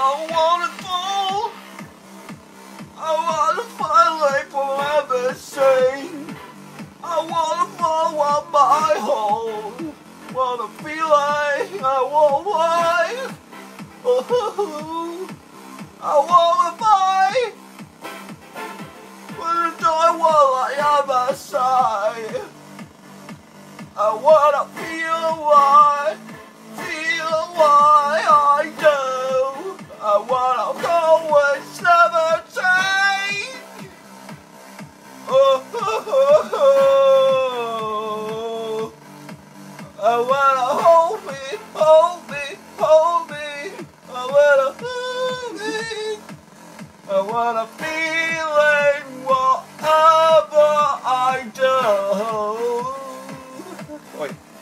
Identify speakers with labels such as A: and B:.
A: I wanna fall. I wanna fly like forever sing. I wanna fall on my home. Wanna feel like I won't lie. Oh, I wanna fight. When I want the other side. I wanna feel what I do. I wanna go and never change. Oh, oh, oh, oh. I wanna hold me, hold me, hold me. I wanna hold me. I wanna feel it whatever I do. Oi.